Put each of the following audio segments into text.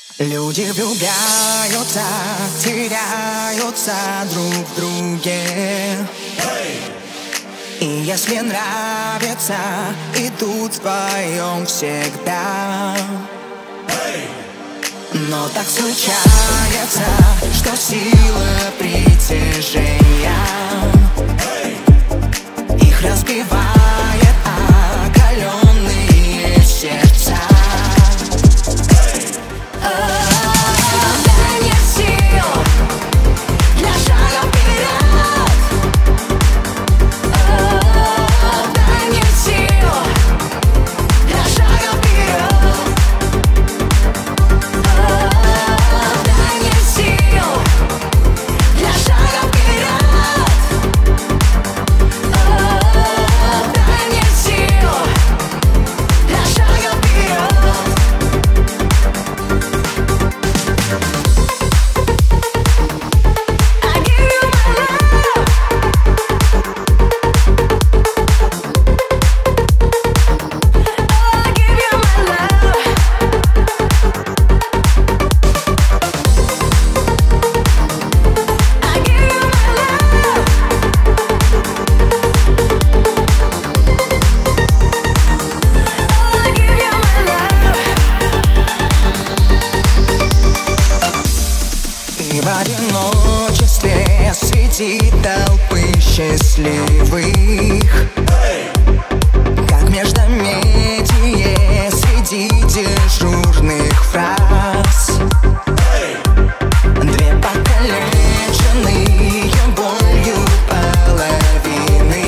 Люди влюбляются, теряются друг в друге. И если нравится, идут вдвоем всегда. Но так случается, что сила притяжения их разбивает оголенные сердца. Дай мне сил для шага вперед. Дай мне сил для шага вперед. Дай мне сил для шага вперед. Дай мне сил для шага вперед. И в одиночестве среди толпы счастливых, как междометие среди дежурных фраз. Две покалеченные болью половины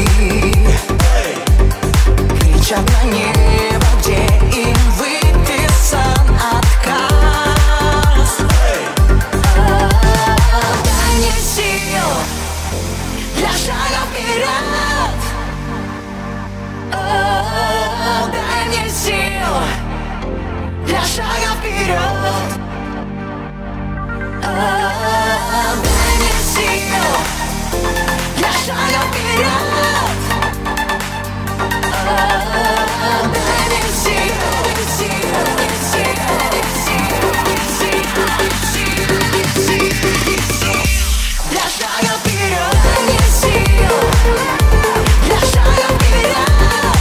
кричат на небо, где им выписан отказ. Дай мне сил для шага вперед. Дай мне сил для шага вперед. Дай мне сил для шага вперед. Дай мне сил для шага вперед. Дай мне сил для шага вперед.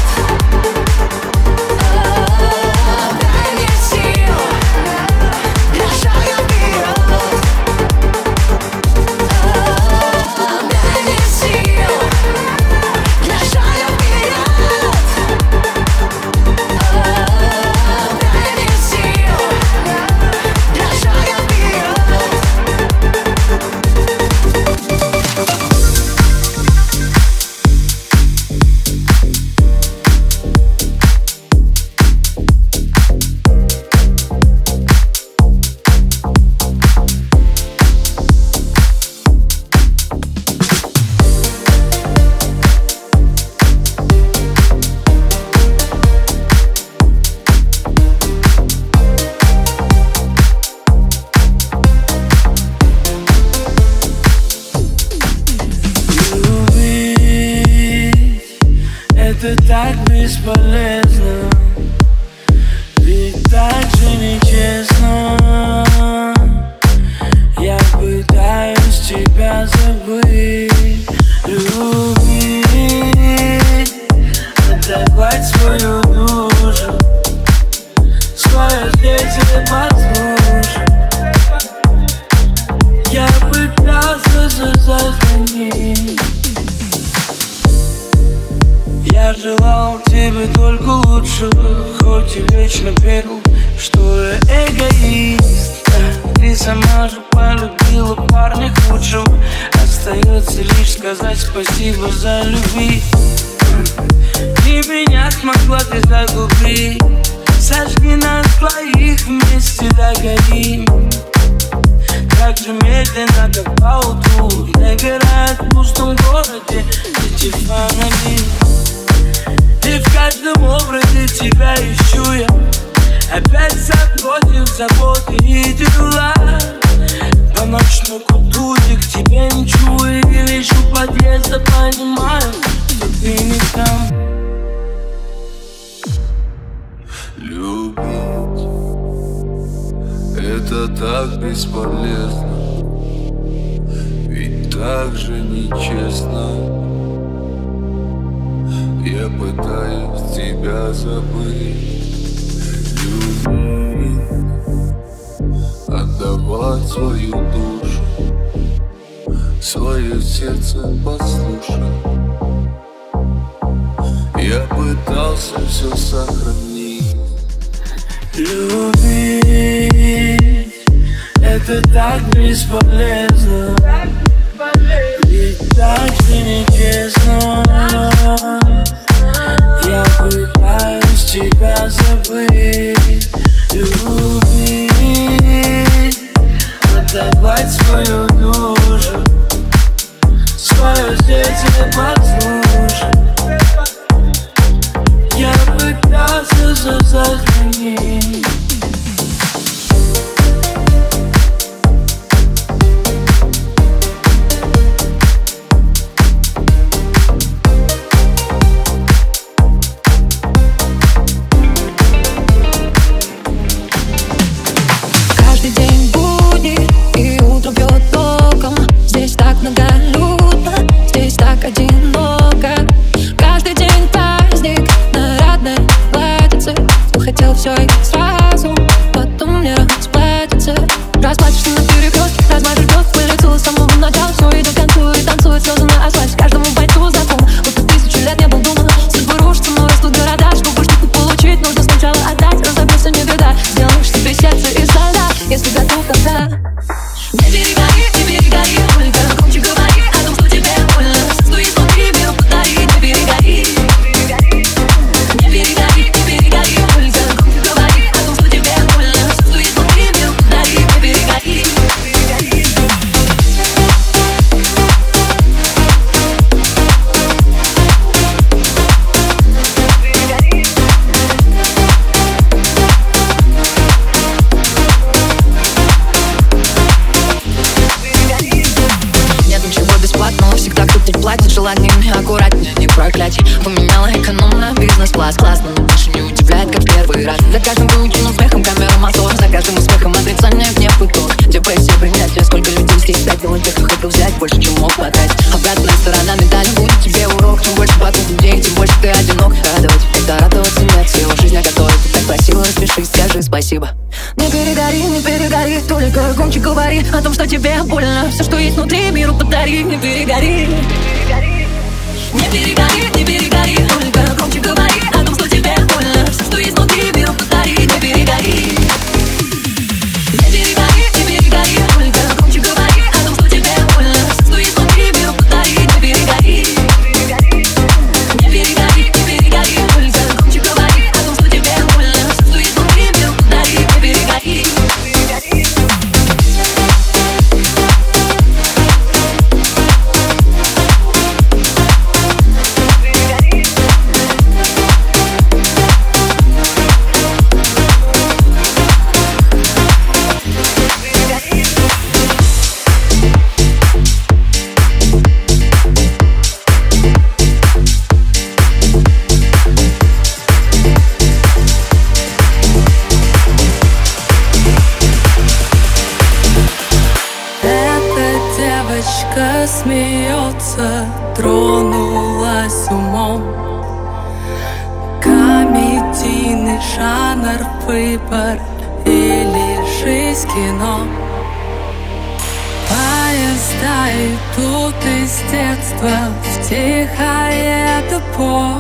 Дай мне сил для шага вперед. Дай мне сил для шага вперед. Дай мне сил для шага вперед. Это так бесполезно, ведь так же нечестно. Я пытаюсь тебя забыть, любить, отдавать свою душу, свое сердце послушать. Я пытался сохранить. Я желал тебе только лучшего, хоть и вечно верил, что я эгоист. Ты сама же полюбила парня худшего. Остается лишь сказать спасибо за любви. И меня смогла ты загубить. Сожги нас двоих, вместе догорим. Так же медленно, как поутру, догорает в пустом городе эти фонари. И в каждом образе тебя ищу я. Опять забросив заботы и дела. По ночной кутузе к тебе мчу. И лишь у подъезда понимаю, что ты не там. Любить Это так бесполезно, ведь так же нечестно. Я пытаюсь тебя забыть, любить, отдавать свою душу, свое сердце послушай. Я пытался все сохранить. Любить — это так бесполезно, ведь так же нечестно. Я пытаюсь тебя забыть, любить, отдавать свою душу, свое сердце послушай. Я пытался все сохранить. Каждый день будни и утро бьет током. Здесь так многолюдно, здесь так одиноко. Каждый день праздник, нарядное платьице. Кто хотел все и сразу, потом не расплатится. Расплатишься наперекрёст, размажешь дождь по лицу с самого начала. Все идет к концу и танцует слезы на асфальте. Каждому бойцу знаком, будто 1000 лет не был дома. Судьбы рушатся, но растут города. Чтобы что-то получить, нужно сначала отдать. Разобьешься, не беда, сделаешь себе сердце из льда. Если готов, тогда не перегори, только громче говори о том, что тебе больно. Что изнутри мир подари, не перегори. Не перегори, только громче говори о том, что тебе больно. Что изнутри мир подари, не перегори. Нет ничего бесплатного, всегда кто-то платит. Желаниями аккуратнее, не проклятие. Поменяла экономно, бизнес-класс классно, но больше не удивляет, как первый раз. За каждым выученным смехом камера мотор, за каждым успехом отрицание, гнев итог. Депрессия, принятие, сколько людей здесь тратило тех, кто хотел взять больше, чем мог потратить. Обратная сторона медали будет тебе урок. Чем больше вокруг людей, тем больше ты одинок. Радовать, это радоваться нет, сила жизнь, о которой ты так просила. Распиши, скажи спасибо. Не перегори, только громче говори о том, что тебе больно. Все, что есть внутри, миру подари, не перегори. Не перегори, только громче говори о том, что тебе больно. Все, что есть внутри, миру подари, не перегори. Не перегори, только громче говори о том, что тебе больно. Все, что есть внутри, миру подари, не перегори. Не перегори, только громче говори о том, что тебе больно. Все, что есть внутри, миру подари, не перегори. Девочка смеется, тронулась умом. Комедийный жанр, выбор или жизнь кино. Поезда идут из детства в тихое депо.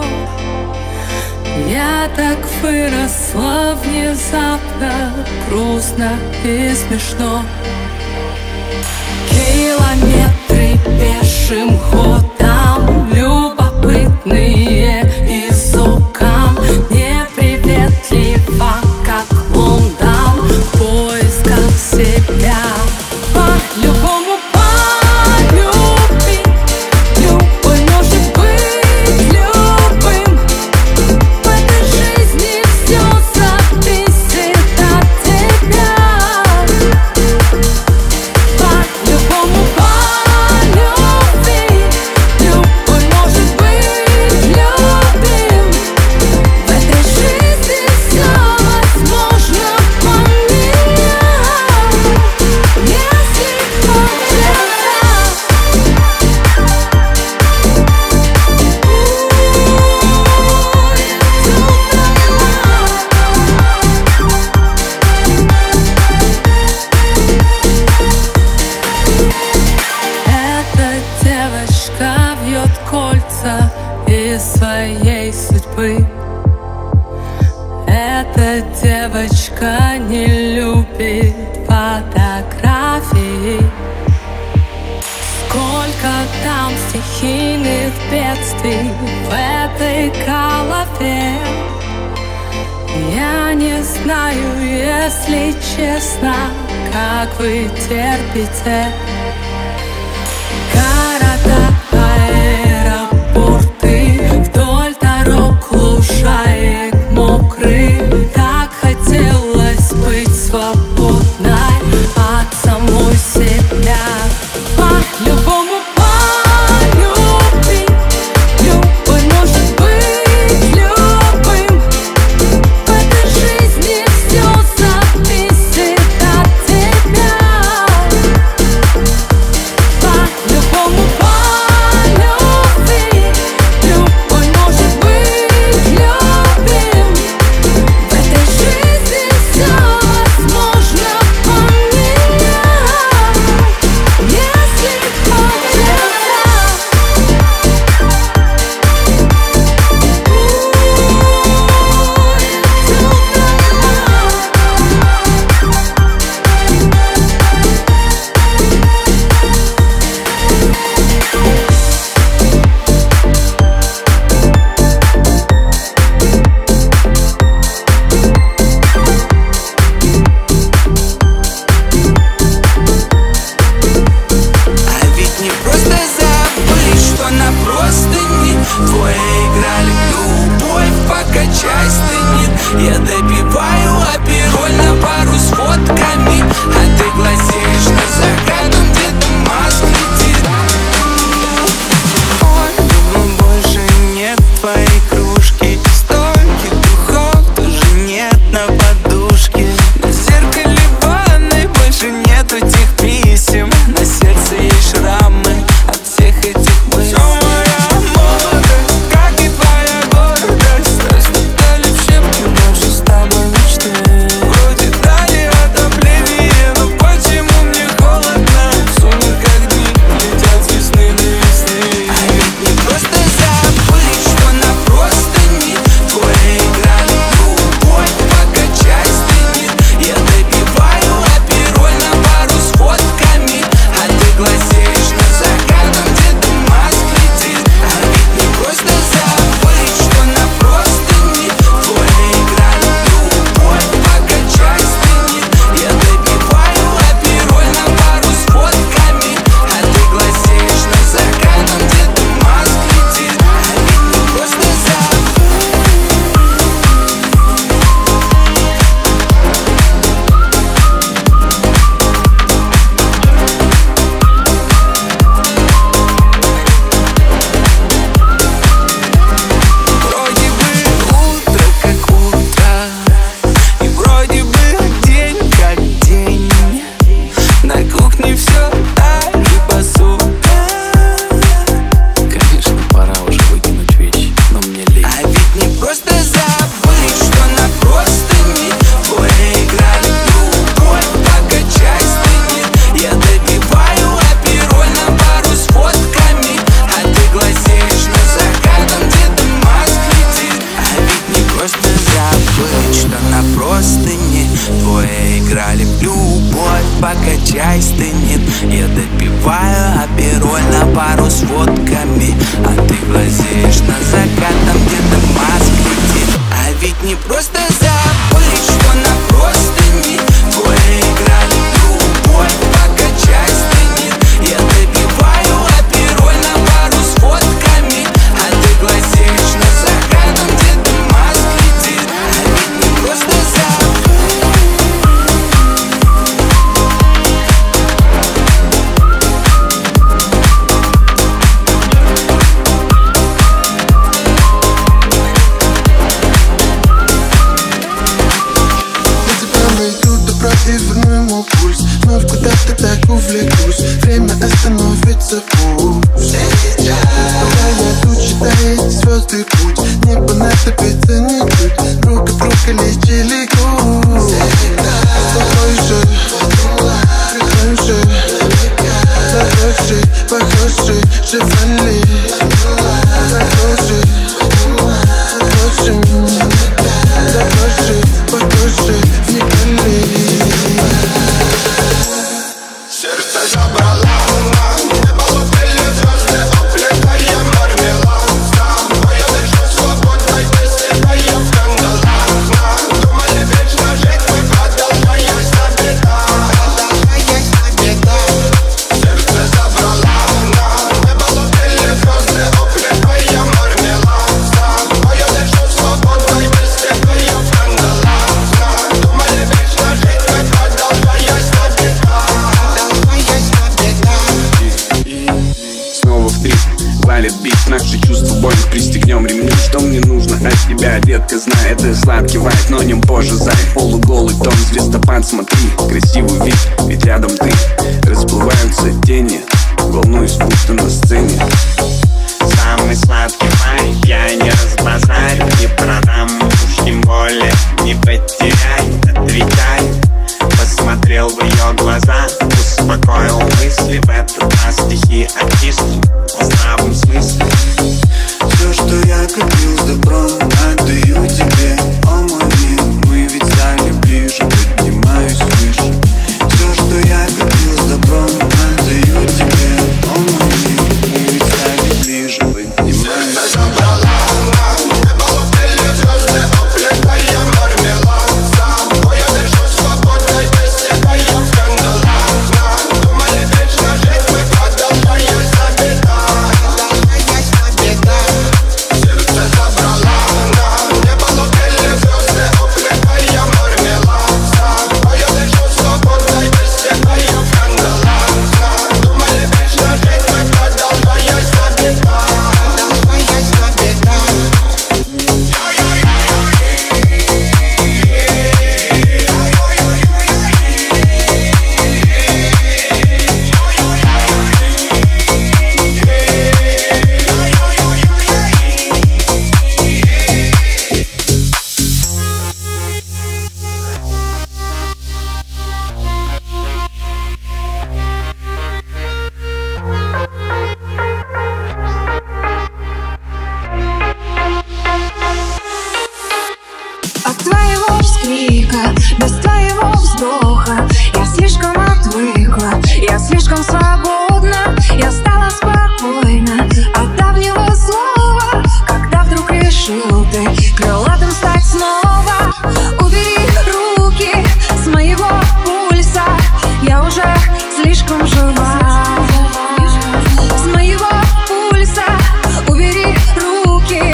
Я так выросла внезапно, грустно и смешно. Километры пешим ходом, любопытные изукам, неприветливо, как Лондон, в поисках себя. По-любому полюби, любой может быть любым. В этой жизни все зависит от тебя. По-любому полюби, кинет бедствий в этой голове. Я не знаю, если честно, как вы терпите. Города, аэропорты, вдоль дорог лужаек мокрых. Так хотелось быть свободной от самой себя. По-любому полюбить, любой может быть любым. В этой жизни все зависит от тебя. По-любому полюбить, любой может быть любим. В этой жизни все возможно поменять, если хочется. А ведь не просто забыть, что на простыни твои играли любовь, покачай стынет. Я допиваю апероль на пару с фотками, а ты глазеешь на закатом, где-то маск летит. Ой, думаю, больше нет твоей кружки, стольких духов тоже нет на подушке. На зеркале ванной больше нету тех писем, на сердце есть шрамы от всех этих мыслей. Всё моя молодость, как и твоя гордость, растали в щепки наши с тобой мечты. Вроде дали отопление, но почему мне холодно? В сумерках дни летят с весны до весны. А ведь не просто забыть, что на простыни твои играли любовь, покачай стынет. Я допиваю апероль на пару с фотками, а ты глазеешь на закатом, где-то маск летит. А ведь не просто забыть, что на простыни твои играли любовь, покачай стынет. Я допиваю апероль на пару с фотками, а ты глазеешь на закатом, где-то маск летит. А ведь не просто забыть. Вроде бы утро как утро, и вроде бы день как день. На кухне все так же посуда. Конечно, пора уже выкинуть вещи, но мне лень. А ведь не просто забыть, что на простыни твои играли любовь, покачай стынет. Я допиваю апероль на пару с фотками, а ты глазеешь на закатом, где-то маск летит. А ведь не просто забыть, что на простыни твои играли в любовь, покачай стынет. Я допиваю апероль на пару с фотками, а ты глазеешь на закатом, где-то маск летит. А ведь не просто забыть, что на простыни твои играли любовь, покачай стынет. Я допиваю апероль на пару с фотками, а ты глазеешь на закатом, где-то маск летит. А ведь не просто забыть. Я тебя найду, добро и верну ему пульс. Вновь куда-то так увлекусь, время остановится пусть. Пока я тут считаю звезды путь, небо натопится ничуть, друг от друга лечили грудь. С тобой же, похожи, живали. Похожи, вникали. Сердце забрала волна, небо ловили звезды, оплетай. сладко, знай, это сладкий вайб, но нем позже зай. Полуголый тон, звездопад, смотри, красивый вид, ведь рядом ты. Расплываются тени, волнуюсь, будто на сцене. Самый сладкий вайб, я не разбазарю, не продам, уж тем более не потеряй, отвечай. Посмотрел в ее глаза, успокоил мысли, в этот раз стихи артисту в здравом смысле. Все, что я копил с добром, отдаю тебе, о мой мир. Мы ведь стали ближе, поднимаюсь выше. Все, что я копил с добром, отдаю тебе, о мой мир. Мы ведь стали ближе, поднимаюсь выше. Без твоего вздоха я слишком отвыкла, я слишком свободна, я стала спокойна от давнего слова, когда вдруг решил ты крылатым стать снова. Убери руки с моего пульса, я уже слишком жива. С моего пульса убери руки.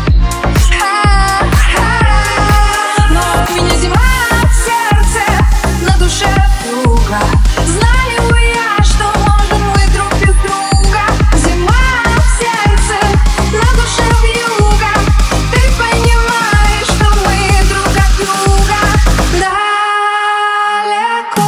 Знали бы я, что можем мы друг без друга. Зима в сердце, на душе вьюга. Ты понимаешь, что мы друг от друга далеко.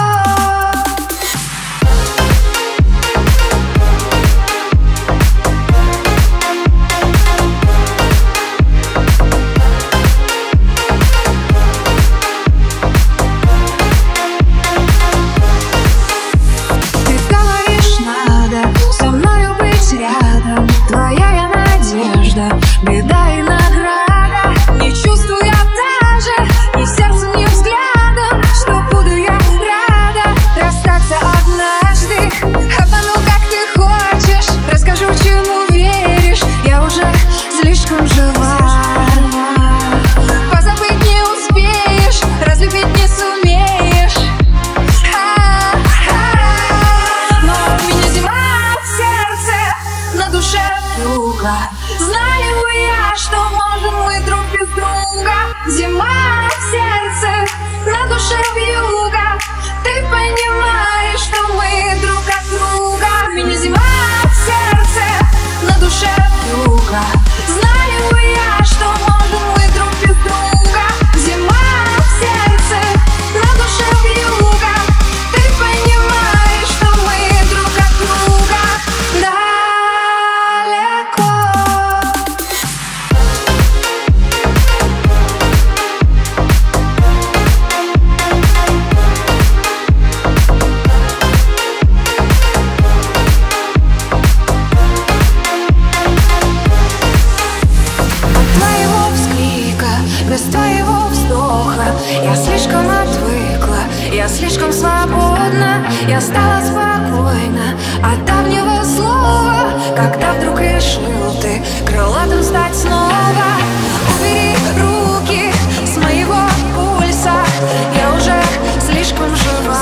Твоя я надежда, беда и награда. Не чувствую я даже ни сердцем, ни взглядом, что буду я рада расстаться однажды. Обману, как ты хочешь, расскажу, чему веришь. Я уже слишком жива. Позабыть не успеешь, разлюбить не сумеешь. Но у меня зима в сердце, на душе вьюга. Знали бы я, что можем мы друг без друга. Зима в сердце, на душе вьюга. Ты понимаешь, что мы друг от друга. У меня зима в сердце, на душе вьюга. Знали бы я, что можем мы друг без друга. Зима в сердце, на душе вьюга. Ты понимаешь, что мы друг от друга далеко. Твоего взклика, без твоего вздоха я слишком отвыкла, я слишком свободна, я стала спокойна от давнего слова, когда вдруг решил ты крылатым стать снова. Убери руки с моего пульса, я уже слишком жива.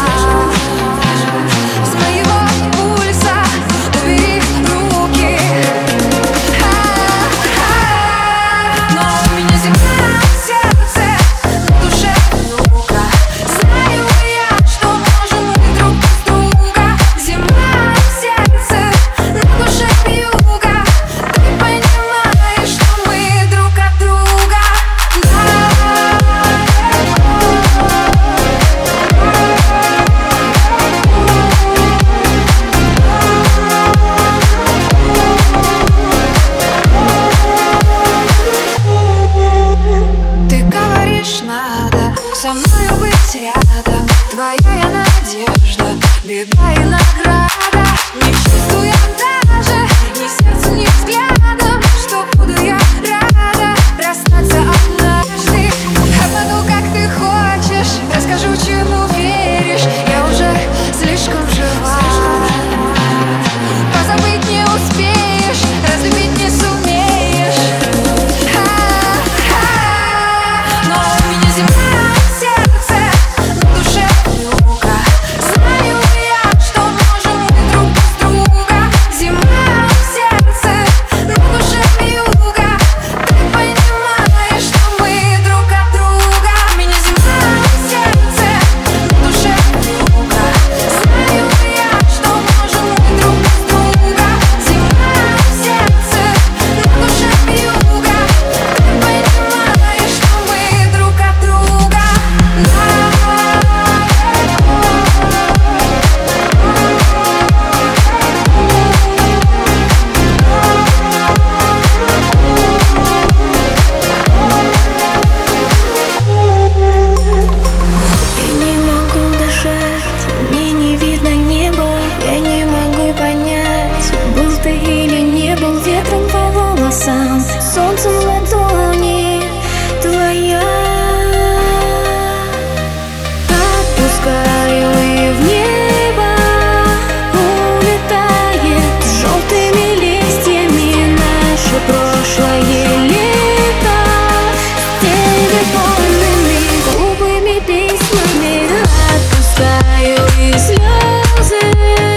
С моего пульса убери руки. Но у меня зима в сердце, на душе вьюга. Знаю я, что можем мы друг без друга. Зима в сердце, на душе вьюга. Ты понимаешь, что мы друг от друга далеко. надежда, беда и награда. Не чувствую даже ни сердцем, ни взглядом, что буду я рада расстаться однажды. Обману, как ты хочешь, расскажу, чему веришь. Я уже слишком жива. Позабыть не успеешь, разлюбить не сумеешь. Но у меня зима в сердце, на душе вьюга. Знаю я, что можем мы друг без друга. Зима в сердце, на душе вьюга. Ты понимаешь, что мы друг от друга. У меня зима в сердце, на душе вьюга. Знаю я, что можем мы друг без друга. Зима в сердце, на душе вьюга. Ты понимаешь, что мы друг от друга. Я не могу дышать, мне не видно неба. Я не могу понять, был ты или не был. Ветром по волосам, солнцем в ладони твоя. Отпускаю и в небо улетает желтыми листьями наше прошлое лето. Телефонными глупыми письмами отпускаю, и слезы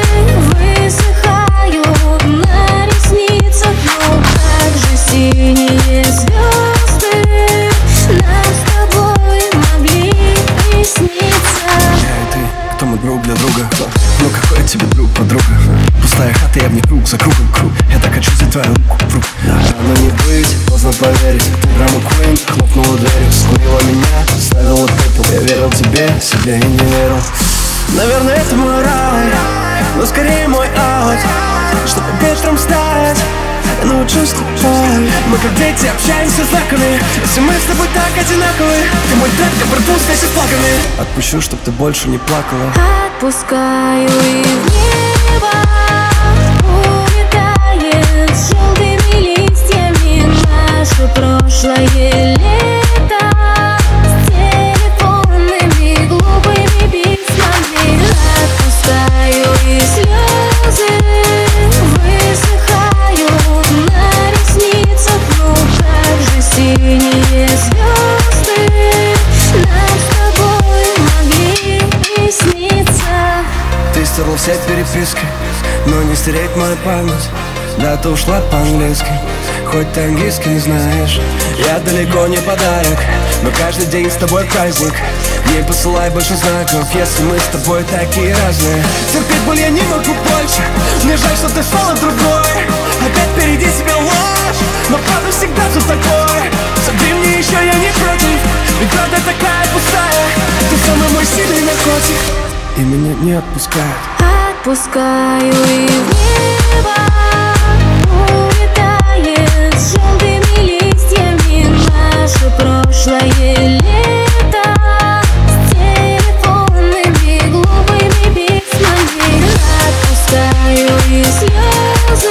высыхают на ресницах. Но как же синие звезды нам с тобой могли присниться. Я и ты, кто мы друг для друга? Ну какой тебе друг, подруга? Пустая хата, я в ней круг за кругом круг. Я так хочу взять твою руку в руку. Рано не быть, поздно поверить. Ты драма Queen, хлопнула дверью, скурила меня, ставила пепел. Я верил тебе, себе и не верил. Наверное, это мой рай, но скорее мой аут. Чтобы ветром стать, я научусь тобой. Мы как дети общаемся знаками. Если мы с тобой так одинаковы, ты мой трек, я порву вместе с флагами. Отпущу, чтоб ты больше не плакала. Отпускаю, и в небо улетает желтыми листьями наше прошлое лето. С телефонными глупыми письмами отпускаю, и слезы высыхают на ресницах. Ну как же синие звезды нам с тобой могли присниться. Ты стерла все переписки, но не стереть мою память. Да, ты ушла по-английски, хоть ты английский не знаешь. Я далеко не подарок, но каждый день с тобой праздник. Не посылай больше знаков, если мы с тобой такие разные. Терпеть боль я не могу больше, мне жаль, что ты стала другой. Опять впереди тебя ложь, но правда всегда тут такое. Забей мне еще, я не против, ведь правда такая пустая. Ты самый мой сильный наркотик, и меня не отпускает. Отпускаю, и в небо улетает желтыми листьями наше прошлое лето. С телефонными глупыми письмами отпускаю, и слезы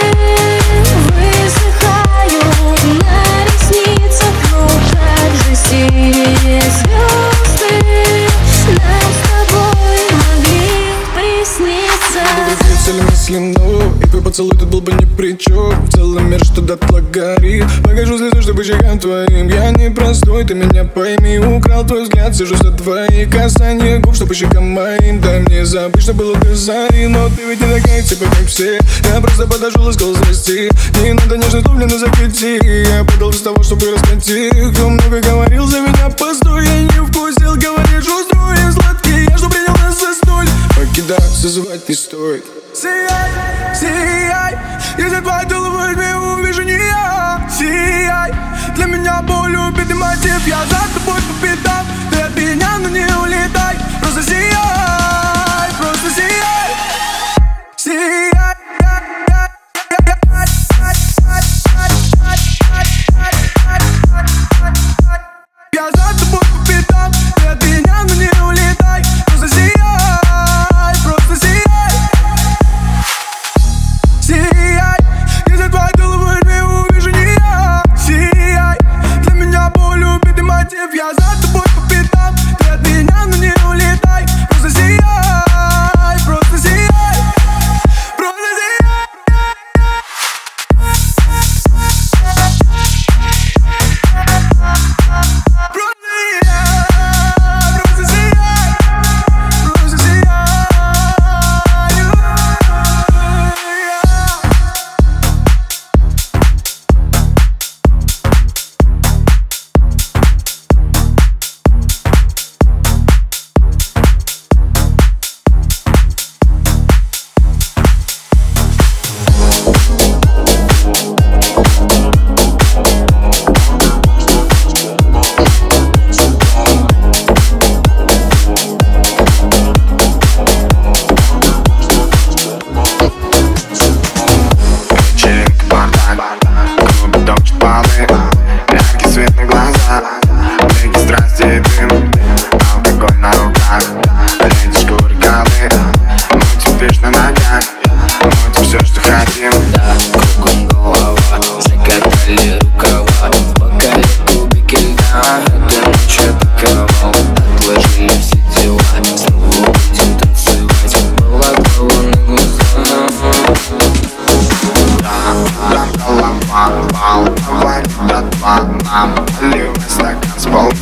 высыхают на ресницах. Ну как же синие звезды нам с тобой могли присниться. Цель мысли, ну, и твой поцелуй тут был бы ни при чем. В целом мир что дотла горит. Покажу слезы, чтобы щекам твоим. Я не простой, ты меня пойми. Украл твой взгляд, сижу за твои касания губ, что по щекам моим. Дай мне забыть, что было до зари. Но ты ведь не такая, типа как все. Я просто подошел и сказал здрасте. Не надо нежно томлено закрути. Я подал без того, чтобы раскатить. Кто много говорил за меня, постой. Я не вкусил, говоришь, острый и сладкий. Я что принял нас за столь. Покидаться звать не стоит. Сияй, сияй, если твою голову увижу не я. Сияй, для меня боль убитый мотив. Я за тобой по пятам, ты от меня, но не улетай. Просто сияй, просто сияй. Сияй. Я за тобой по пятам, ты от меня, но не улетай. Просто сияй.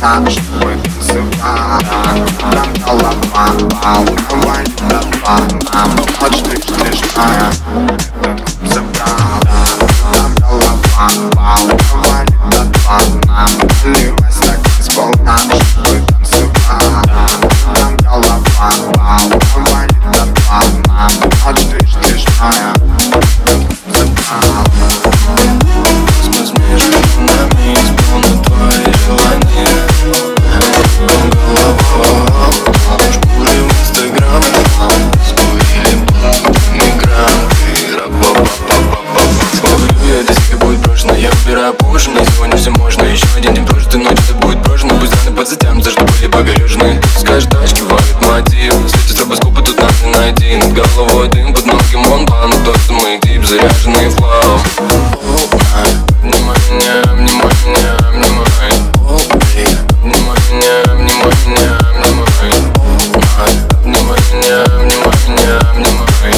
танцполна, чтобы танцевать. Там голова, уровень голова, нам ночь лишняя, этот клуб забрал. Там голова, уровень голова, нам наливайся так танцполна, чтобы танцевать. Там голова, уровень голова, нам ночь лишняя, этот клуб забрал. Космос между нами исполнит твои желания. Голова, шкуры в Инстаграм, скурили мигранты. Говорю я, это себе будет брошено. Я выбираю позже, но сегодня все можно. Еще один день прожитый, ночь это будет брошено. Пусть раны подзатянутся, что были погорюжены. Скажешь, тачки валит мотив, светит стробоскопы, тут нас не найти. Над головой дым, под ноги монбан, но то, что мы тип, заряженный флоу. Обнимай меня, обнимай меня, обнимай. Обнимай меня, обнимай меня, обнимай. Обнимай меня, обнимай меня, обнимай.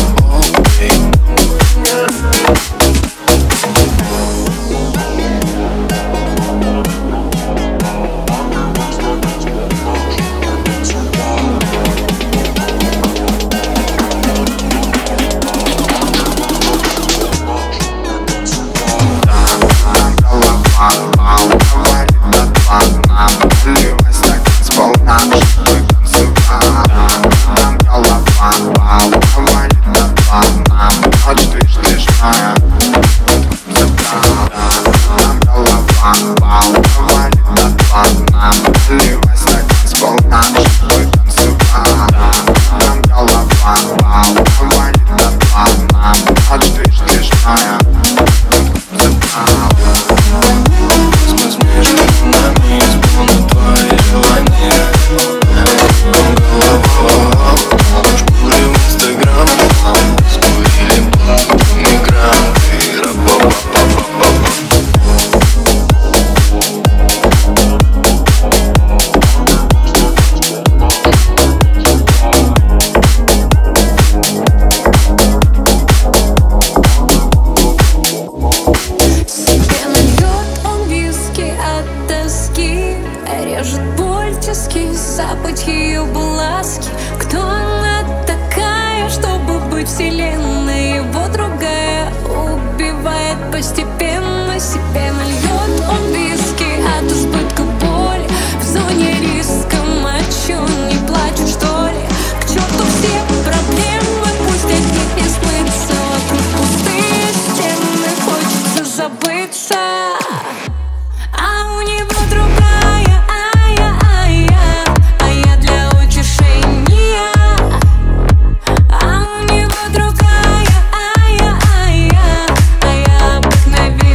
Обыкновенная.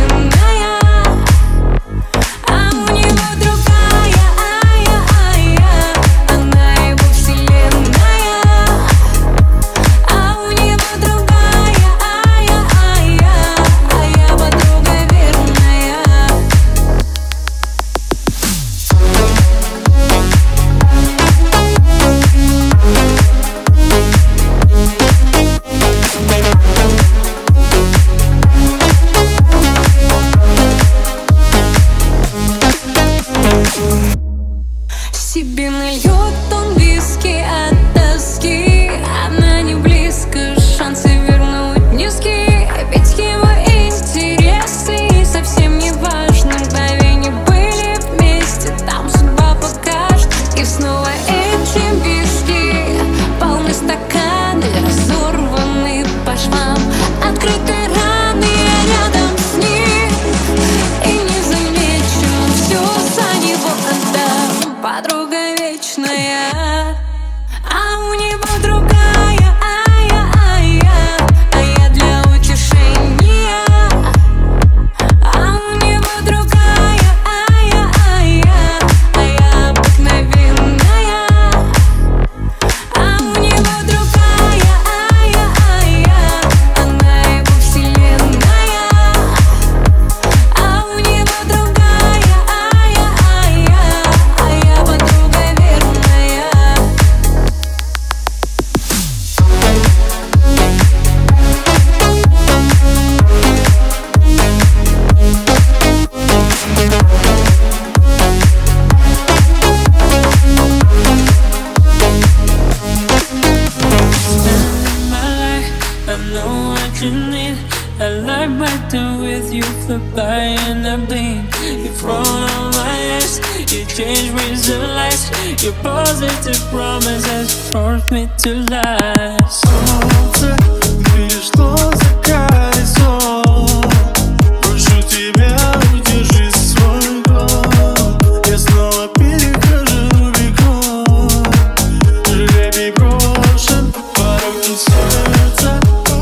you need. I like biting with you, flip by and I blink. You throw on my eyes, you change visualize. Your positive promises force me to lies. Солнце, перешло за горизонт. Прошу тебя, удержи свой год. Я снова перехожу Рубикон. Жребий брошен, порог не сердца.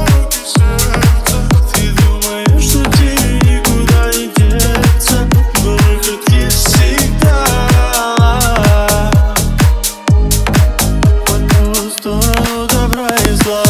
Ты думаешь, что тебе никуда не деться, но выход есть всегда. По ту сторону добра и зла.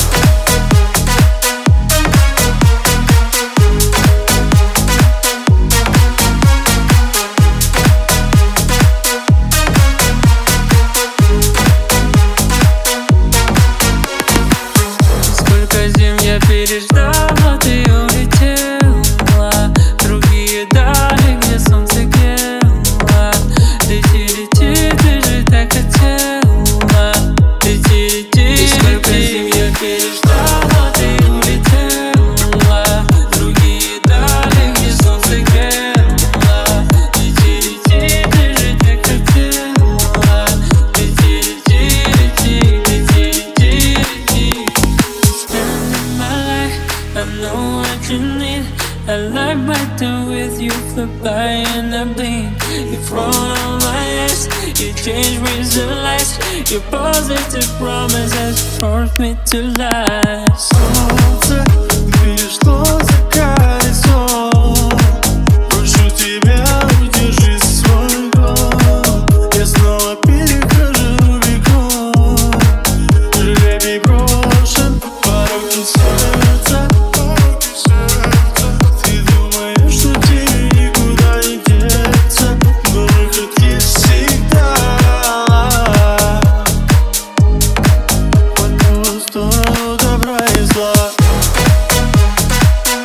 Сколько зим я переждал, а ты улетела. Другие дали, где солнце грело. Лети, лети, ты же так хотела. Лети, лети, сколько зим я переждал, а ты улетела. Другие дали, где солнце грело. Лети, лети, ты же так хотела. Лети, лети, лети, лети, лети, лети. Spending my life, I know what you need. I like biting with you, flip by and I blink. You throw on my eyes, you change visualize. Your positive promises force me to lies. Солнце, перешло за горизонт. Прошу тебя, удержи свой год. Я снова перехожу Рубикон. Жребий брошен, порог не сердца. Ты думаешь, что тебе никуда не деться, но выход есть всегда. По ту сторону добра и зла.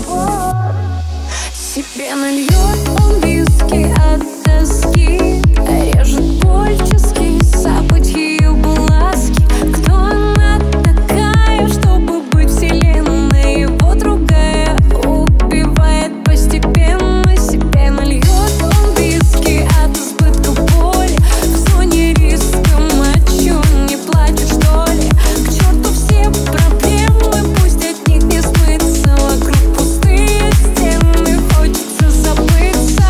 Себе нальет он виски от тоски, режет боль тиски, забыть ее глазки. Кто она такая, чтобы быть вселенной его другая? Убивает постепенно. Себе нальет он виски от избытка боли, в зоне риска мочу, не плачет что ли? К черту все проблемы, пусть от них не смыться. Вокруг пустые стены, хочется забыться.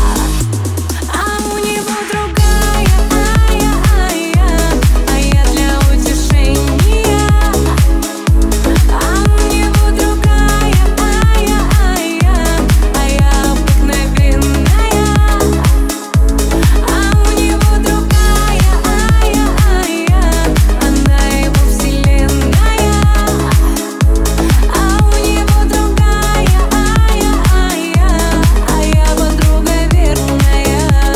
А у него другая, а я для утешения. А у него другая, а я обыкновенная. А у него другая, она его вселенная. А у него другая, а я подруга верная.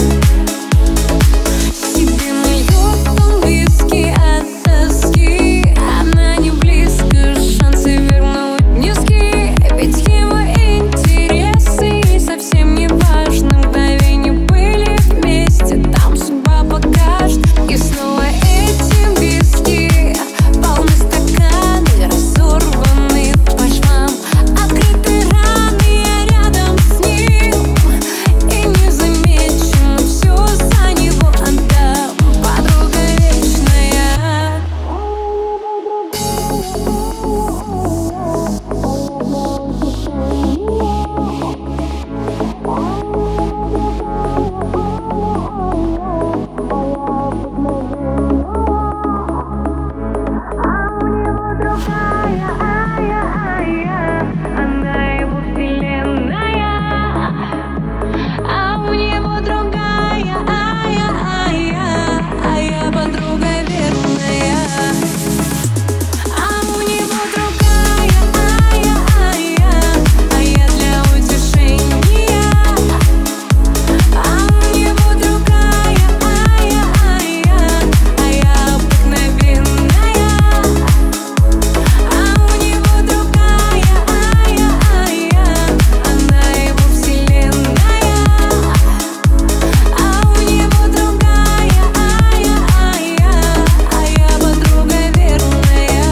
Себе нальет он виски от тоски, она не близко, шансы вернуть низкие. Ведь его интересы ей совсем не важны. Мгновения были вместе, там судьба покажет. И снова эти виски, полны стаканы, разорваны по швам, открыты раны, я рядом с ним. И незамеченно все за него отдам. Подруга вечная. Она его вселенная. А у него другая, а я подруга верная. А у него другая, а я для утешения. А у него другая, а я обыкновенная. А у него другая, она его вселенная. А у него другая, а я подруга верная.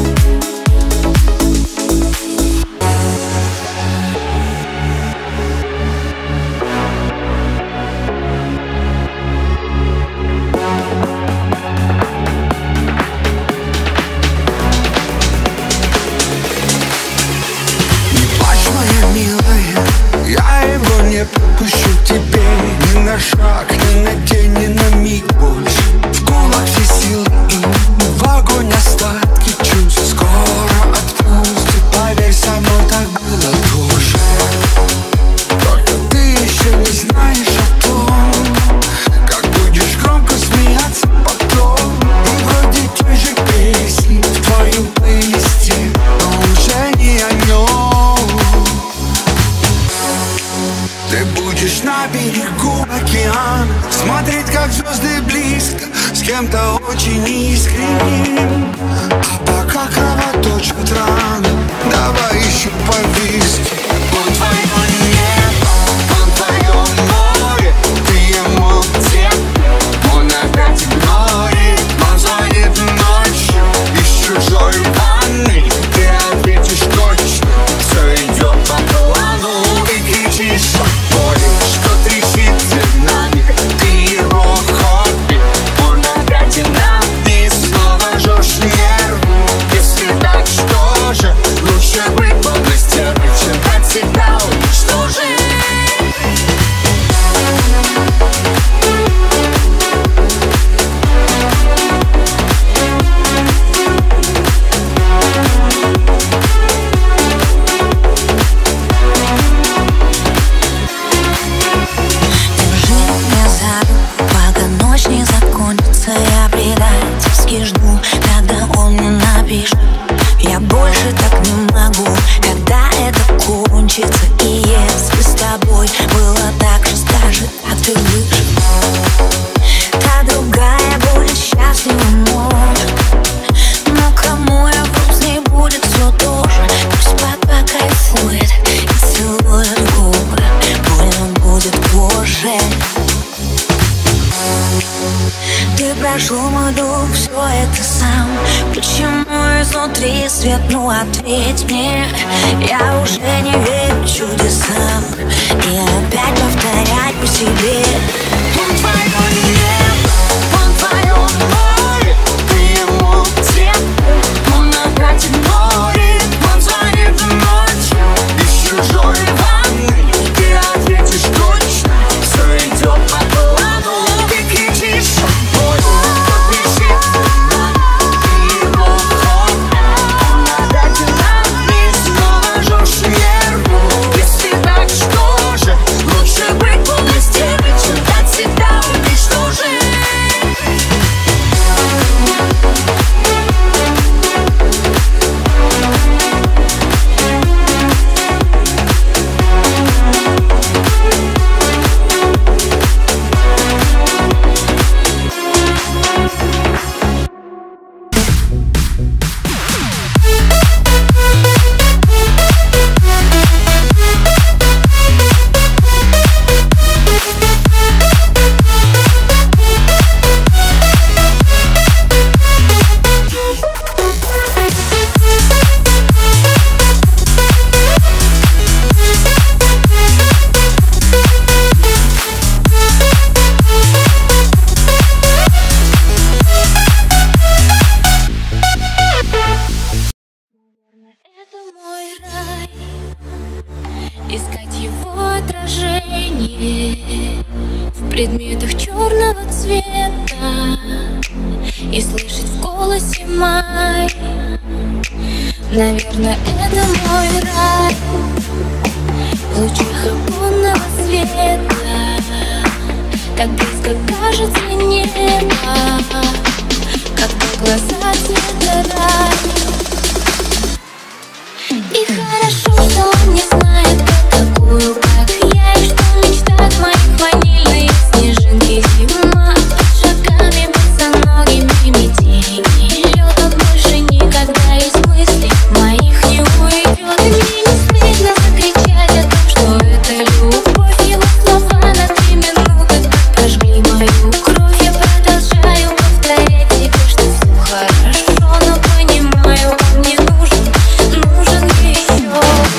Не плачь, моя милая, я его не подпущу тебе ни на шаг, ни на день, ни на миг больше. В кулак все силы и в огонь остатки чувств. Скоро отпустит, поверь, со мной так было тоже. Только ты еще не знаешь о том, как будешь громко смеяться потом. И вроде той же песни в твоем плейлисте, но уже не о нем. Ты будешь на берегу океана, смотреть, как звезды близко, с кем-то очень искренним. А пока кровоточат раны, давай еще по виски. Он твое небо, он твое море, ты ему где? Он опять игнорит, он звонит ночью из чужой ванны. Ты ответишь точно, все идет по плану. И кричишь от боли, что трещит за нами. Ты его хобби, он опять и нам. Ты снова жжешь нервы. Если так, что же лучше быть полной стервой, чем ответ, ну ответь мне. Я уже не верю чудесам и опять повторяю себе: он твое небо, он твое море, ты ему цвет, он накатит море, он звонит ночью из чужой ванны. Ты ответишь точно, все идет по плану. Ты кричишь: ой, подпиши, ты его ход, он обязательно и снова жжешь нерву. Если так, что же, лучше быть полностью, чем дать себя уничтожить. Это мой рай, искать его отражение в предметах черного цвета и слышать в голосе май. Наверное, это мой рай, в лучах оконного света, так близко кажется небо, когда глаза цвета рай. И хорошо, что он не знает про такую, как я, и что в мечтах моих ванильные снежинки зима. Под шагами босоногими метели лед, он больше никогда из мыслей моих не уйдет. И мне не стыдно закричать о том, что это любовь. Его слова на 3 минуты так прожгли мою кровь. Я продолжаю повторять себе, что все хорошо, но понимаю, он не нужен, нужен еще.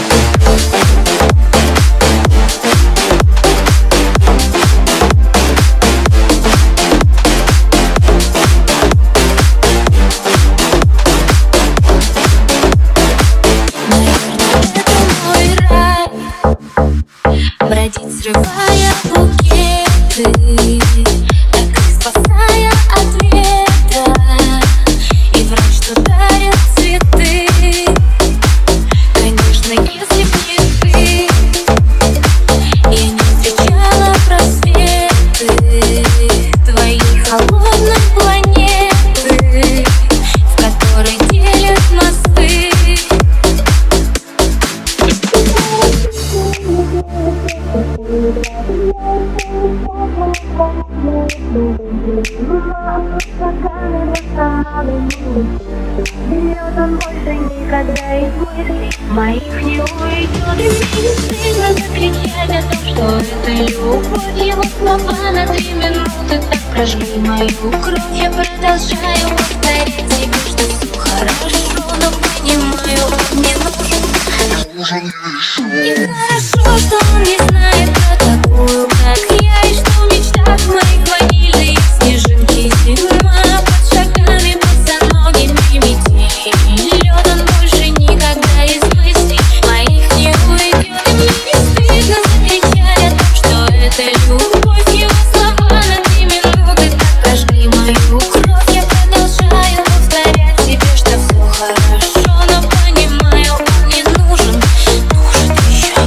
Наверное, это мой рай, бродить, срывая букеты, так и спасая от ветра, и врать, что дарят цветы. Конечно, если б не ты, я не встречала просветы твоей холодной планеты, в которой делят мосты. Лед, он больше никогда из мыслей моих не уйдет. И мне не стыдно закричать о том, что это любовь. Его слова на 3 минуты так прожгли мою кровь. Я продолжаю повторять себе, что все хорошо, но понимаю, он не нужен. И хорошо, что он не знает про такую, как я, и что в мечтах моих ванильные снежинки зима. Под шагами босоногими метели лед, он больше никогда из мыслей моих не уйдет. И мне не стыдно закричать о том, что это любовь. Его слова на 3 минуты так прожгли мою кровь. Я продолжаю повторять себе, что все хорошо, но понимаю, он не нужен, нужен еще.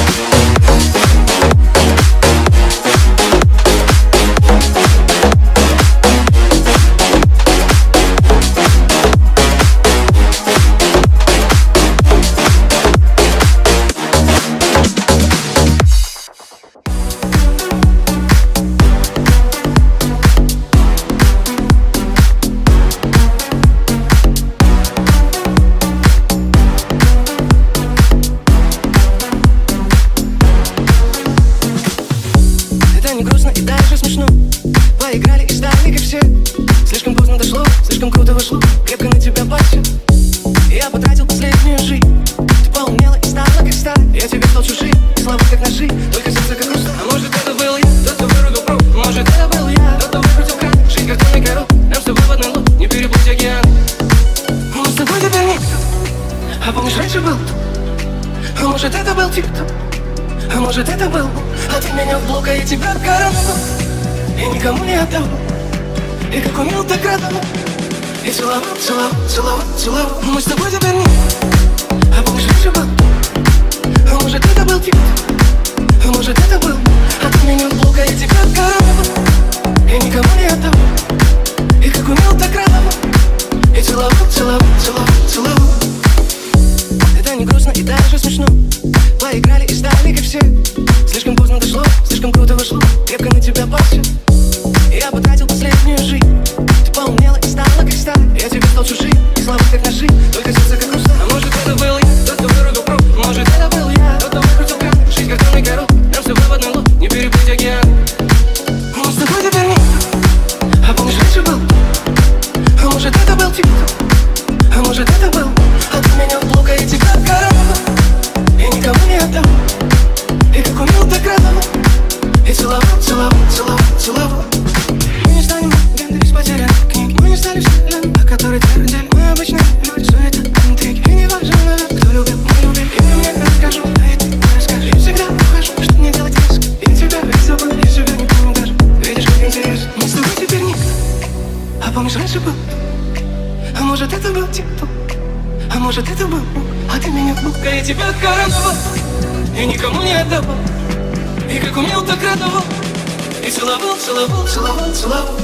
Это не грустно и даже смешно. Поиграли и стали как все. Слишком поздно дошло, слишком круто вышло. Крепко на тебя пасет. Я потратил последнюю жизнь. Ты поумнела и стала как сталь. Я тебе стал чужим, и слова как ножи, только сердце как хрусталь. А может это был я, тот, кто вырубил пруд. Может это был я, тот, кто выкрутил кран. Жизнь картонный корот, нам с тобой в одной лодке, не переплыть океан. Мы с тобой теперь никто. А помнишь, раньше был кто? А может это был тип-топ? А может это был, а ты меня в блок, а я тебя коронавал. И никому не отдал. И как умел, так радовал. И целовал, целовал, целовал, целовал. Мы с тобой теперь не. А помнишь, раньше был. А может это был тип. А может это был, а ты меня в блок, а я тебя коронавал. И никому не отдал. И как умел, так радовал. И целовал, целовал, целовал, целовал. Это не грустно и даже смешно. Поиграли и стали как все. Слишком поздно дошло, слишком круто вышло. Крепко на тебя пасет. Я потратил последнюю жизнь. Ты поумнела и стала как сталь. Я тебе стал чужим, и слова как ножи, только сердце как хрусталь. А может это был я, тот, кто вырубил пруд. Может это был я, тот, кто выкрутил кран. Жизнь картонный корот, нам с тобой в одной лодке, не переплыть океан. Мы с тобой теперь не. А помнишь, раньше был. А может это был тип. А может это был, а ты меня в блок, а я тебя коронавал. И никому не отдал. И как умел, так радовал. И целовал, целовал, целовал, целовал. Мы не станем легендой из потерянных книг. Мы не стали вселенной, о которой твердили. Мы обычные люди, суета, интриги. И не важно, кто любил, мы любим. И ты мне расскажу, а и ты мне расскажешь. Я всегда ухожу, что мне делать резко. Я тебя ведь забыл, я себя не помню даже. Видишь, как интересно. Мы с тобой теперь никто. А помнишь, раньше был. А может это был тип-топ. А может это был, а ты меня в блок, а я тебя коронавал. И никому не отдавал. И как умел, так радовал. И целовал, целовал, целовал, целовал.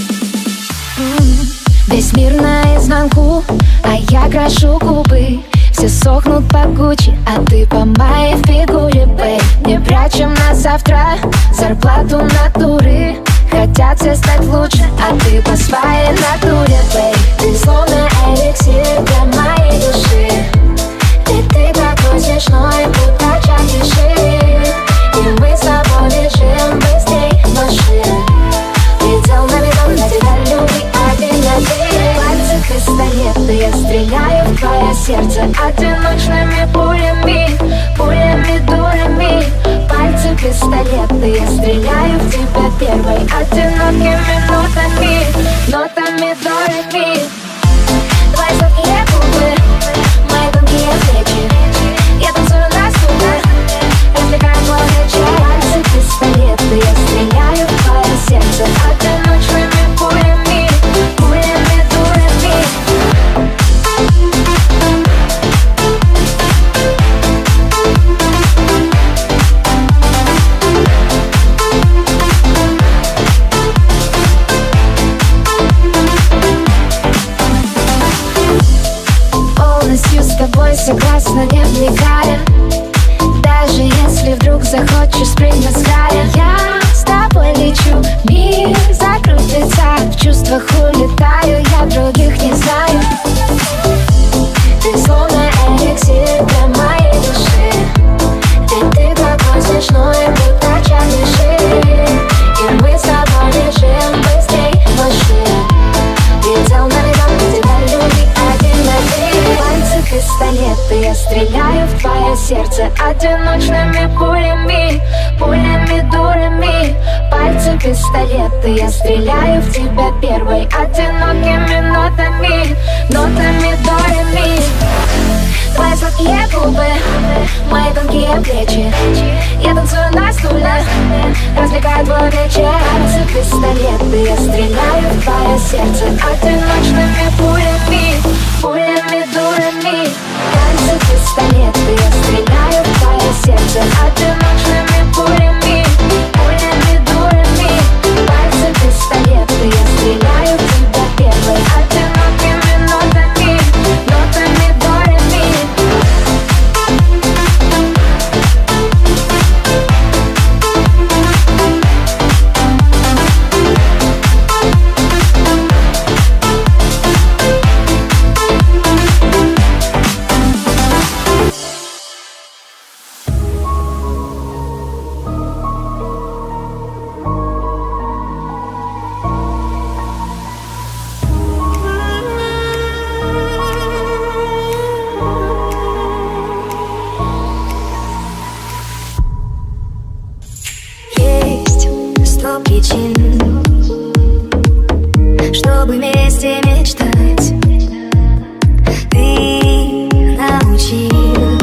Весь мир наизнанку, а я крашу губы. все сохнут по Гуччи, а ты по моей фигуре, бэй. Не прячем на завтра зарплату натуры. Хотят все стать лучше, а ты по своей натуре, бэй. Ты словно эликсир для моей души. И ты такой смешной, будто чатиши. И мы с тобой бежим быстрей машин. Летел на бетон, на тебя любви один на один. Пальцы пистолеты, я стреляю в твое сердце одиночными пулями, пулями, дурами. Пальцы пистолеты, я стреляю в тебя первой одинокими нотами, нотами дурами. Твои сладкие губы, мои тонкие плечи. Я танцую на стуле, развлекаю твой вечер. Пальцы пистолеты, я стреляю в твое сердце одиночными пулями, пулями, дурами. Полностью с тобой согласна, не вникая. Даже если вдруг захочешь спрыгнуть с края, я с тобой лечу, мир закрутится, в чувствах улетаю, я других не знаю. Ты словно эликсир для моей души. И ты такой смешной, будто чатиши. И мы с тобой бежим быстрей машин. Летел на бетон, на тебя любви один на один. Пальцы пистолеты, я стреляю в твое сердце одиночными пулями, пулями, дурами. Пальцы пистолеты, я стреляю в тебя первой одинокими нотами, нотами, дурами. Твои сладкие губы, мои тонкие плечи. Я танцую на стуле, развлекаю твой вечер. Пальцы пистолеты, я стреляю в твое сердце одиночными пулями, пулями, дурами. Пальцы пистолеты, я стреляю в твое сердце одиночными пулями, пулями, дурами. Пальцы пистолеты, я стреляю в тебя первой одинокими нотами, нотами, дурами. Есть 100 причин, чтобы вместе мечтать. Ты научил,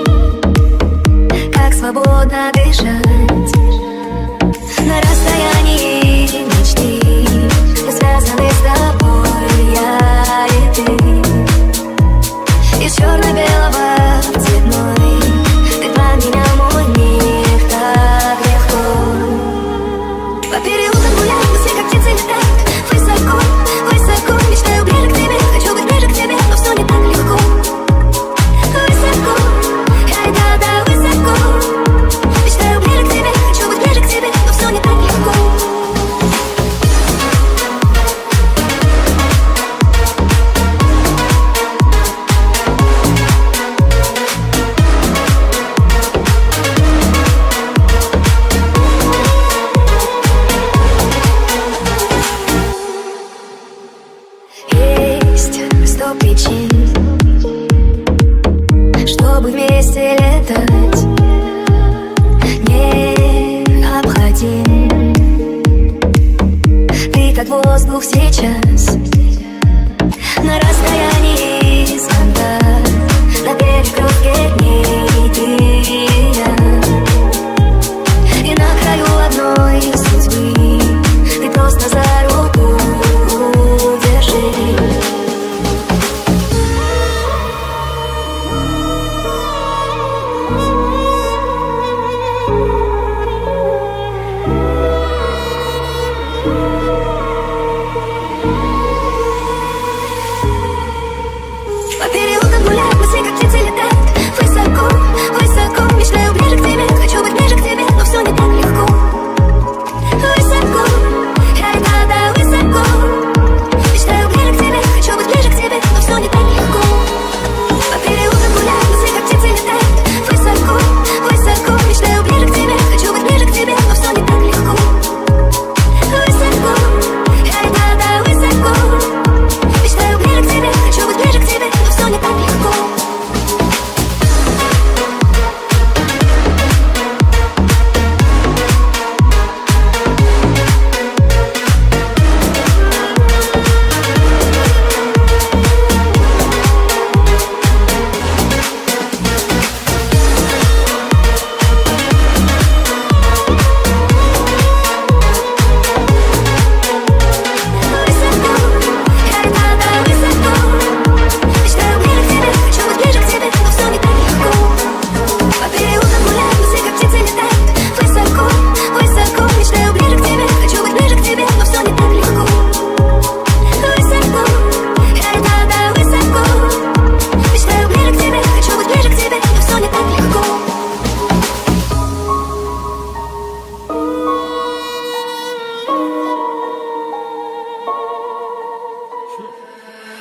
как свободно дышать. На расстоянии мечты мы связаны с тобой, я и ты. Из черно-белого в цветной ты поменял мой мир так легко. По переулкам гуляю, все как птицы летают высоко, высоко. Мечтаю ближе к тебе, хочу быть ближе к тебе, но все не так легко. Высоко, ай да, высоко. Мечтаю ближе к тебе, хочу быть ближе к тебе, но все не так легко. Есть 100 причин, чтобы вместе летать. Необходим ты как воздух сейчас. На расстоянии звонка, на перекрестке дней ты и я. И на краю одной судьбы ты просто за руку держи.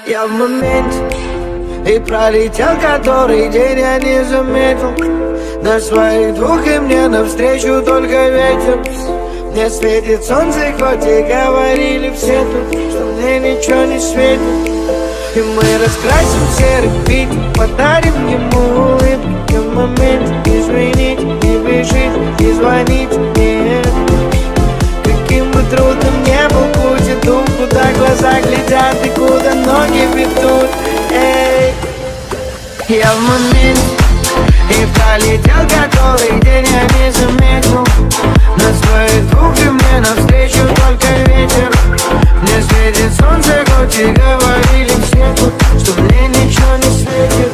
Я в моменте, и пролетел который день, я не заметил. На своих двух и мне навстречу только ветер. Мне светит солнце, хоть и говорили все тут, что мне ничего не светит. И мы раскрасим серый Питер, подарим ему улыбку. В момент извините, не бежите, не звоните, нет. Каким бы трудным не был путь, и дум, куда глаза глядят и куда ноги ведут. Эй, я в моменте, и пролетел который день, я не заметил. На своих двух и мне навстречу только ветер. Мне светит солнце, хоть и говорили все тут, что мне ничего не светит.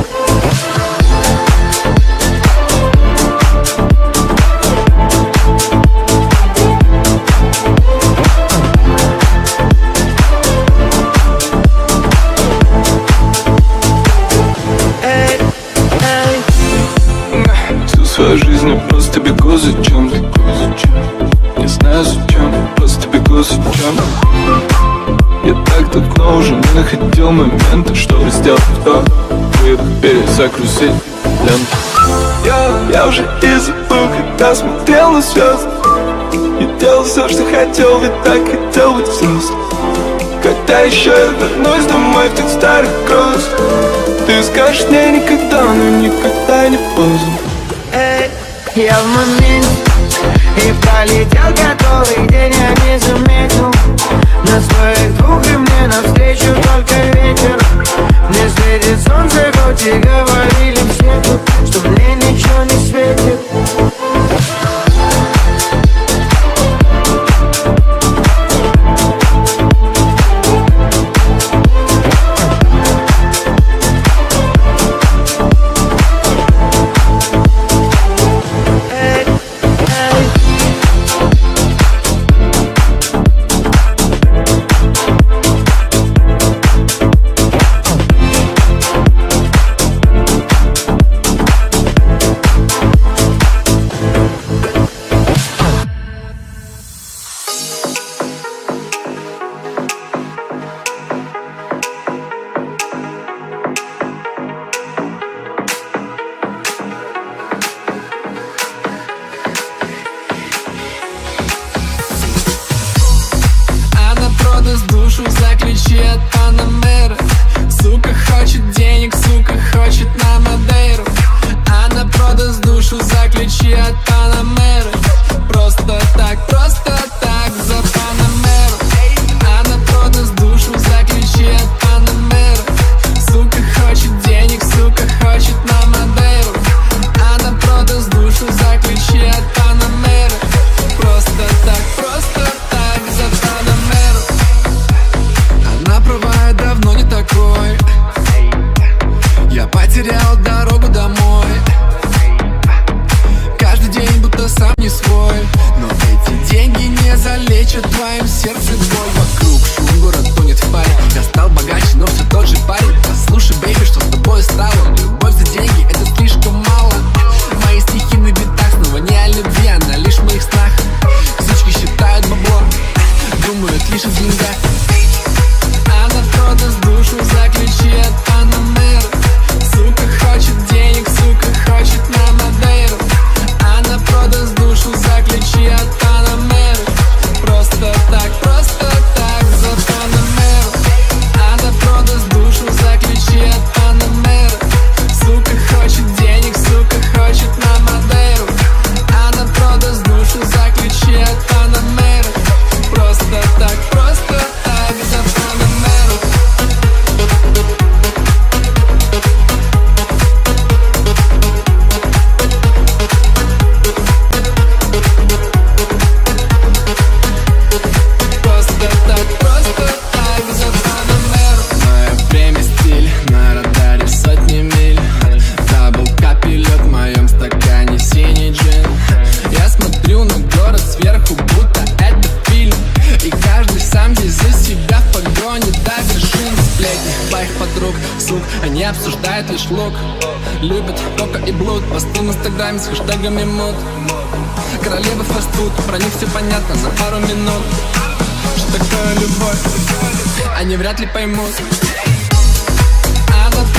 Свою жизнь я просто бегу за чем-то. Не знаю зачем, просто бегу за чем-то. Я так давно уже не находил момента, чтобы сделать то, перезагрузить ленту. Я уже и забыл, когда смотрел на звезды. И делал все, что хотел, ведь так хотел быть взрослым. Когда еще я вернусь домой в тех старых грозах, ты скажешь мне никогда, но никогда не поздно. Эй, я в моменте, и пролетел который день, я не заметил. На своих двух и мне навстречу только ветер. Мне светит солнце, хоть и говорили все тут, что мне ничего не светит. обсуждает лишь лук. Любят кока и блуд, посты в инстаграме с хэштегами мод. Королева фастфуд, про них все понятно за пару минут. Что такое любовь, они вряд ли поймут.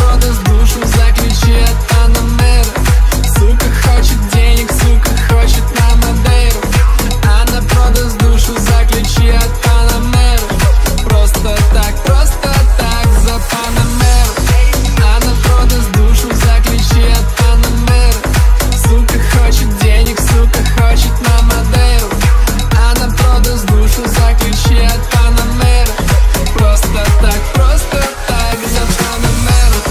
продаст душу за ключи от Панамера. Сука хочет денег, сука хочет на Мадейру. Она продаст душу за ключи от Панамера. Просто так за Панамеру. Она продаст душу за ключи от Панамера. Сука хочет денег, сука хочет на Мадейру. Она продаст душу за ключи от Панамера. Просто так за Панамеру.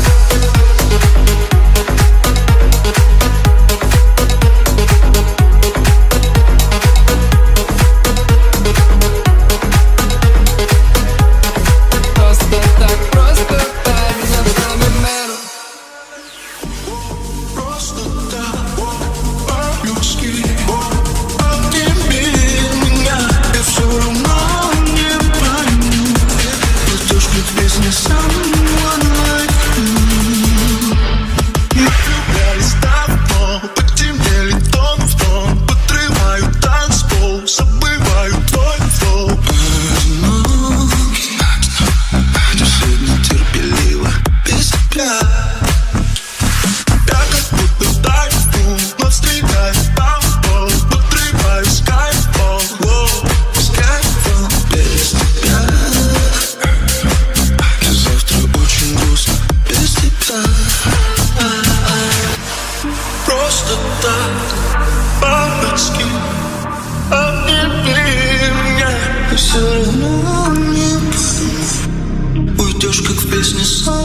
Уйдешь, как в песне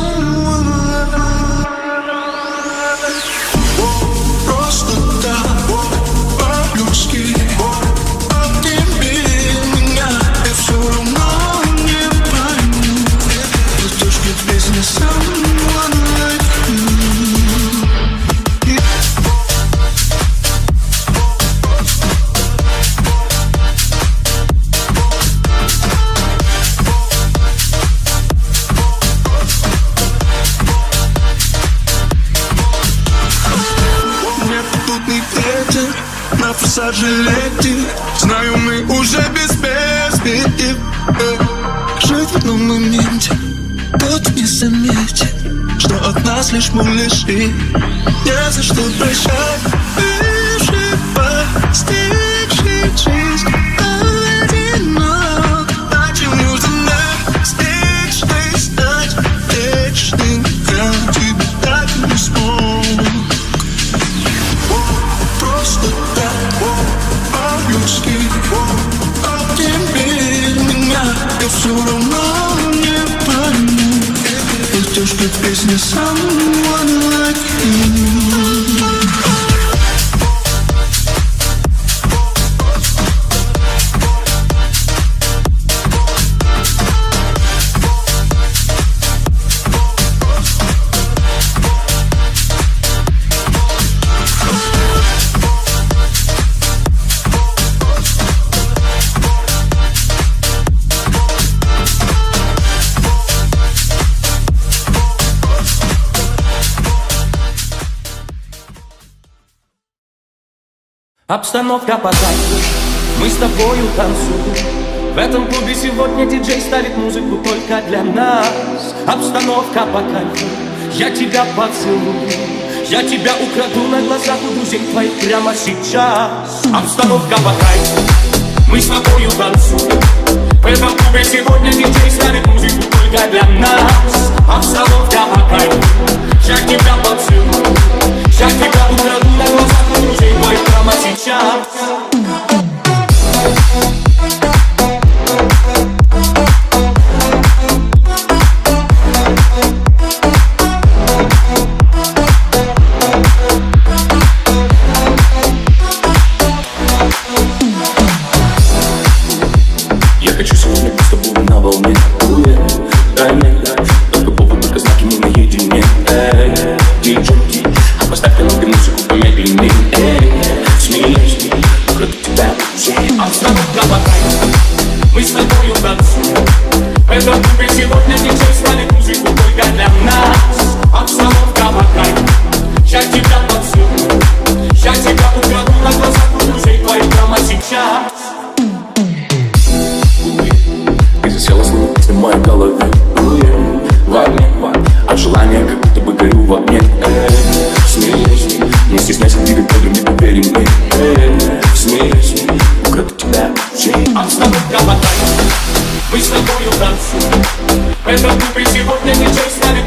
просто так, по-людски. Обними меня, я все равно не пойму. Уйдешь, как в песне Someone like you. На форсаже летит, знаю, мы уже без перспектив. Жить в одном моменте, кто-то не заметит, что от нас лишь малыши. Не за что прощать, выживай, стихший жизнь одинок. Зачем нужно навстичный стать вечным? Я тебя так не смог. Просто так, по-людски. Обними меня, я все равно не пойму. Уйдешь, как в песне Someone like you. Обстановка по кайфу, мы с тобою танцуем. В этом клубе сегодня диджей ставит музыку только для нас. Обстановка по кайфу, я тебя поцелую. Я тебя украду на глазах у друзей твоих прямо сейчас. Обстановка по кайфу, мы с тобою танцуем. В этом клубе сегодня диджей ставит музыку только для нас. Обстановка по кайфу, я тебя поцелую. Я тебя украду на глазах у друзей твоих прямо сейчас. Я хочу сегодня быть с тобой на волне. Дай мне, только повод, только знаки, мы наедине. Диджей, поставь немного музыку помедленнее. Смеюсь, украду тебя уже. Обстановка по кайфу, мы с тобою танцуем. В этом клубе сегодня диджей ставит музыку только для нас. Обстановка по кайфу, я тебя поцелую. Я тебя украду на глазах у друзей твоих прямо сейчас. Ты засела, словно песня в моей голове. В огне, от желания, как будто бы его нет. Смеюсь, не стесняйся двигать бодрым, не поверь мне. Смеюсь, украду тебя жизнь. Обстановка потает, мы с тобою танцуем. В этом клубе сегодня диджей ставит